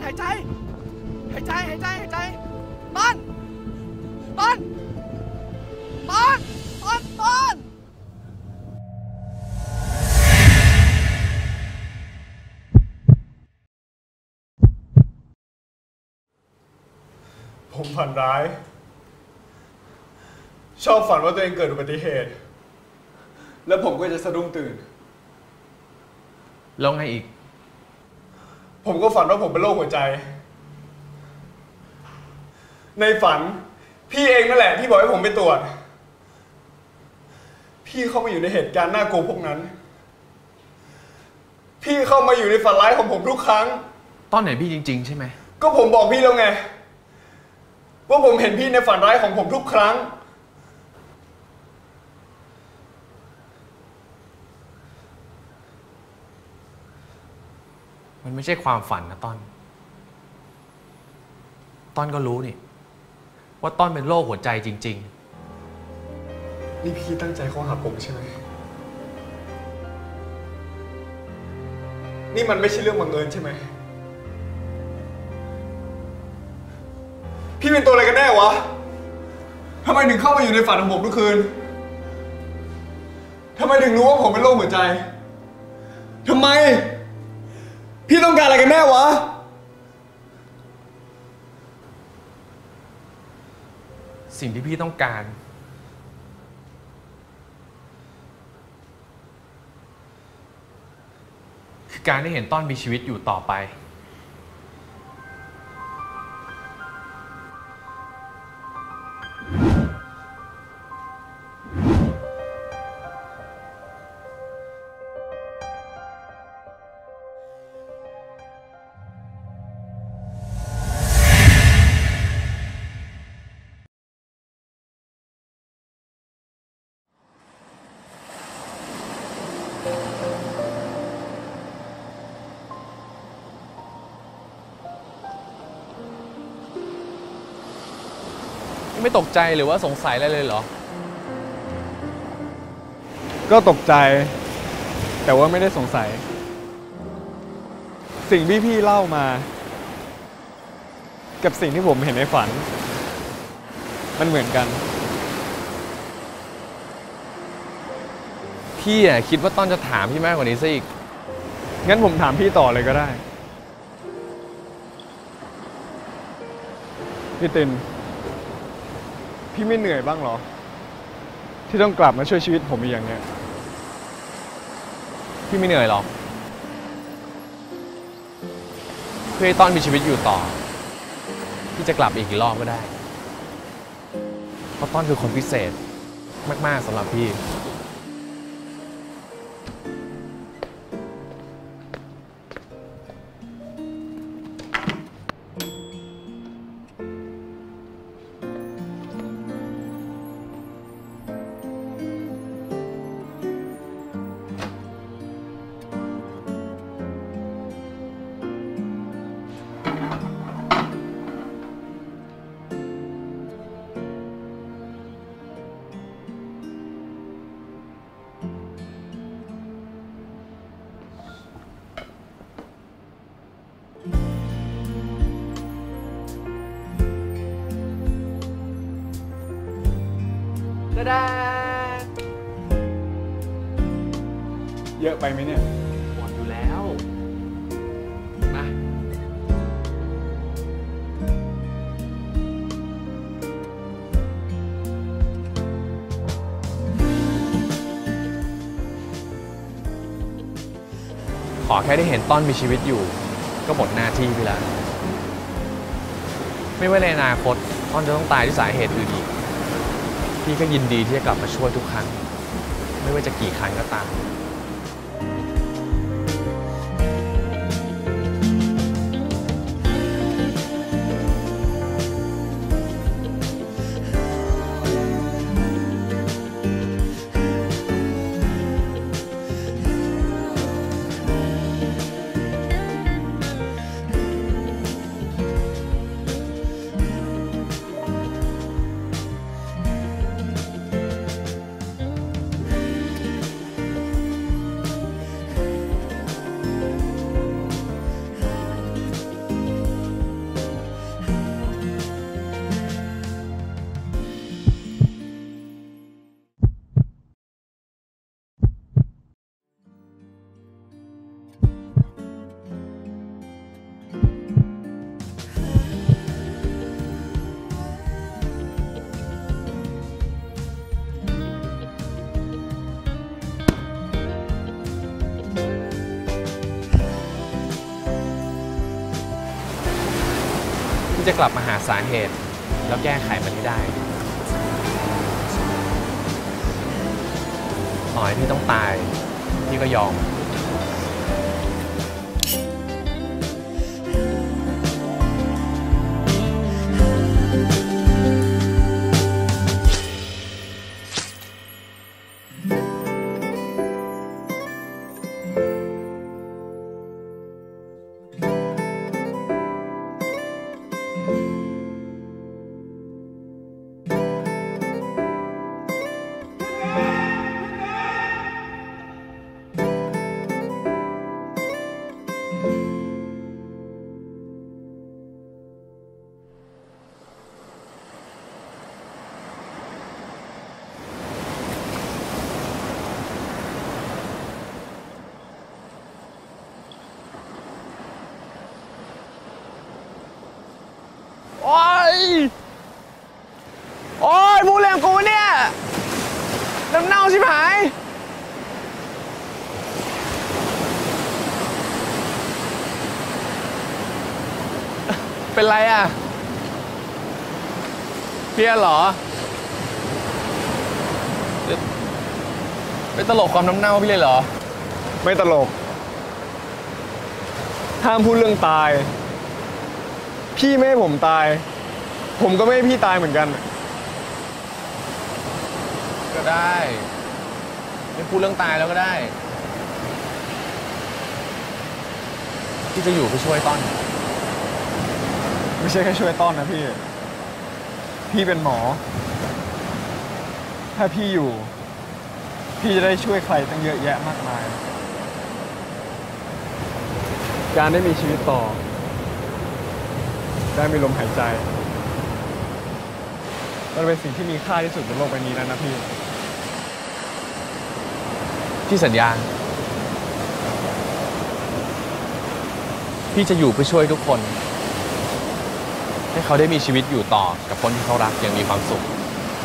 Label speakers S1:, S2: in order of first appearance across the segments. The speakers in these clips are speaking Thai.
S1: หายใจหายใจหายใจหายใจต้นต้นต้นต้นต้น
S2: ผมฝันร้ายชอบฝันว่าตัวเองเกิดอุบัติเหตุแล้วผมก็จะสะดุ้งตื่น
S3: แล้วไงอีก
S2: ผมก็ฝันว่าผมเป็นโรคหัวใจในฝันพี่เองนั่นแหละที่บอกให้ผมไปตรวจพี่เข้ามาอยู่ในเหตุการณ์น่ากลัวพวกนั้นพี่เข้ามาอยู่ในฝันร้ายของผมทุกครั้ง
S3: ตอนไหนพี่จริงๆใช่ไหม
S2: ก็ผมบอกพี่แล้วไงว่าผมเห็นพี่ในฝันร้ายของผมทุกครั้ง
S3: มันไม่ใช่ความฝันนะต้นก็รู้นี่ว่าต้นเป็นโรคหัวใจจริง
S2: ๆนี่พี่ตั้งใจเข้าหาผมใช่ไหมนี่มันไม่ใช่เรื่องบังเอิญใช่ไหมพี่เป็นตัวอะไรกันแน่วะทำไมถึงเข้ามาอยู่ในฝันของผมทุกคืนทำไมถึงรู้ว่าผมเป็นโรคหัวใจทำไมพี่ต้องการอะไรกันแน่วะ
S3: สิ่งที่พี่ต้องการคือการได้เห็นต้นมีชีวิตอยู่ต่อไปไม่ตกใจหรือว่าสงสัยอะไรเลยเหรอ
S2: ก็ตกใจแต่ว่าไม่ได้สงสัยสิ่งที่พี่เล่ามากับสิ่งที่ผมเห็นในฝันมันเหมือนกัน
S3: พี่คิดว่าต้นจะถามพี่มากกว่านี้ซะอีก
S2: งั้นผมถามพี่ต่อเลยก็ได้พี่ตินพี่ไม่เหนื่อยบ้างเหรอที่ต้องกลับมาช่วยชีวิตผมอีกอย่างเนี้ย
S3: พี่ไม่เหนื่อยหรอกเพื่อให้ต้นมีชีวิตอยู่ต่อพี่จะกลับอีกกี่รอบก็ได้เพราะต้นคือคนพิเศษมากๆสำหรับพี่
S2: เยอะไปไหมเนี่ย
S3: หมดอยู่แล้วมาขอแค่ได้เห็นต้นมีชีวิตอยู่ก็หมดหน้าที่ไปแล้วไม่ว่าในอนาคตต้นจะต้องตายด้วยสาเหตุอื่นอีกพี่ก็ยินดีที่จะกลับมาช่วยทุกครั้งไม่ว่าจะกี่ครั้งก็ตามพี่จะกลับมาหาสาเหตุ แล้วแก้ไขมันให้ได้ต่อให้พี่ต้องตาย พี่ก็ยอม โอ๊ย โอ๊ยพูดเรื่องกูเนี่ยน้ำเน่าชิบหาย เป็นไรอ่ะเพี้ยนเหรอเป็นตลกความน้ำเน่าพี่เลยเหรอ
S2: ไม่ตลก ห้ามพูดเรื่องตาย พี่ไม่ให้ผมตาย ผมก็ไม่ให้พี่ตายเหมือนกัน
S3: ก็ได้ไม่พูดเรื่องตายแล้วก็ได้พี่จะอยู่เพื่อช่วยต้อน
S2: ไม่ใช่แค่ช่วยต้อนนะพี่ พี่เป็นหมอ ถ้าพี่อยู่ พี่จะได้ช่วยใครตั้งเยอะแยะมากมาย การได้มีชีวิตต่อ ได้มีลมหายใจ มันเป็นสิ่งที่มีค่าที่สุดบนโลกใบนี้แล้วนะพี่
S3: พี่สัญญาพี่จะอยู่เพื่อช่วยทุกคน ให้เขาได้มีชีวิตอยู่ต่อกับคนที่เขารักอย่างมีความสุข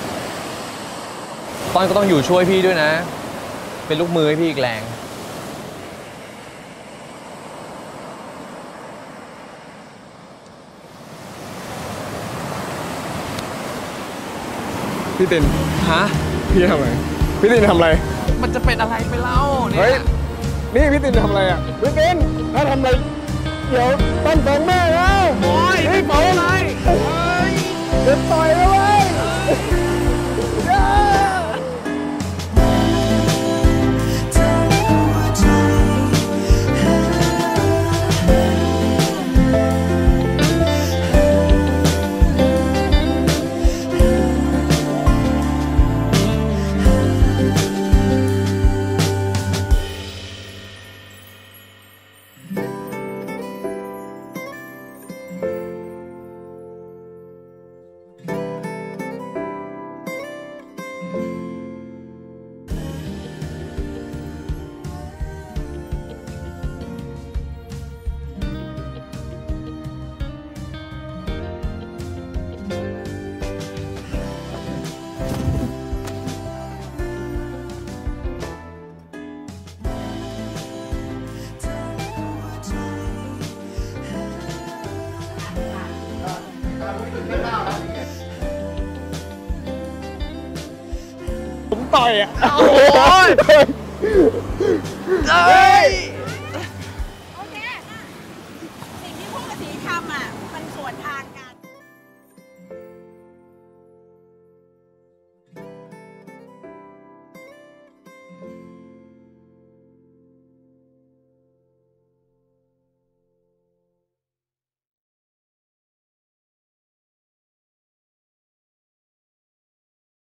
S3: ต้อนก็ต้องอยู่ช่วยพี่ด้วยนะ เป็นลูกมือให้พี่อีกแรง
S2: พี่ติน
S3: ฮะ
S2: พี่ทำอะไร พี่ตินทำอะไร
S3: มันจะเป็นอะไรไปเล่าเนี่
S2: เฮ้ย
S3: ย
S2: นี่พี่ตินทำอะไรอ่ะ พี่ตินถ้าทำอะไร เดี๋ยวต้นฟ้องแม่นะ
S3: โอ้ยไม่ฟ้องอะไร
S2: เดี๋ยวต่อยแล้วเว้ย ผมต่อยอ่ะ
S3: โอ้ย เอ้ย